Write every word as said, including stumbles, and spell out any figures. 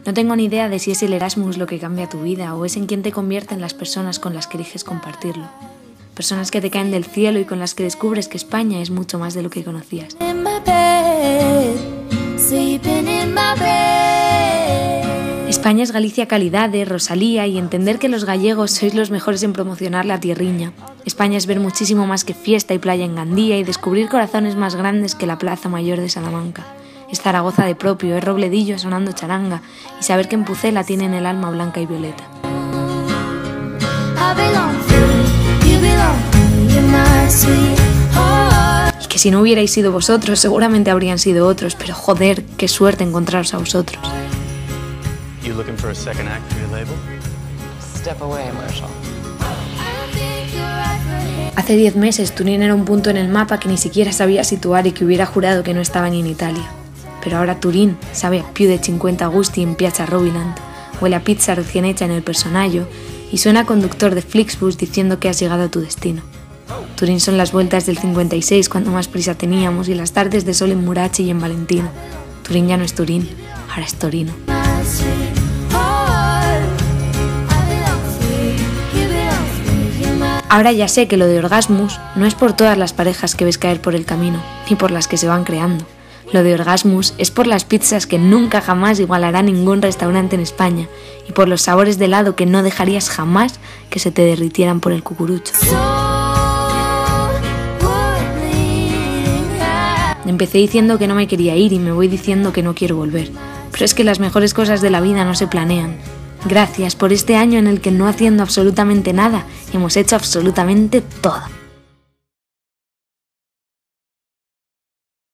No tengo ni idea de si es el Erasmus lo que cambia tu vida o es en quien te convierte en las personas con las que eliges compartirlo. Personas que te caen del cielo y con las que descubres que España es mucho más de lo que conocías. España es Galicia calidade, Rosalía y entender que los gallegos sois los mejores en promocionar la tierriña. España es ver muchísimo más que fiesta y playa en Gandía y descubrir corazones más grandes que la Plaza Mayor de Salamanca. Es Zaragoza de propio, es Robledillo sonando charanga y saber que en Pucela tienen el alma blanca y violeta. Y que si no hubierais sido vosotros, seguramente habrían sido otros, pero joder, qué suerte encontraros a vosotros. You looking for a second act for your label? Step away, Marshall. Hace diez meses Turín era un punto en el mapa que ni siquiera sabía situar y que hubiera jurado que no estaba ni en Italia. Pero ahora Turín sabe a più de cincuenta gusti en Piazza Roviland, huele a pizza recién hecha en el Personaggio y suena a conductor de Flixbus diciendo que has llegado a tu destino. Turín son las vueltas del cincuenta y seis cuando más prisa teníamos y las tardes de sol en Murachi y en Valentino. Turín ya no es Turín, ahora es Torino. Ahora ya sé que lo de Orgasmus no es por todas las parejas que ves caer por el camino, ni por las que se van creando. Lo de Orgasmus es por las pizzas que nunca jamás igualará ningún restaurante en España y por los sabores de helado que no dejarías jamás que se te derritieran por el cucurucho. Empecé diciendo que no me quería ir y me voy diciendo que no quiero volver. Pero es que las mejores cosas de la vida no se planean. Gracias por este año en el que no haciendo absolutamente nada hemos hecho absolutamente todo.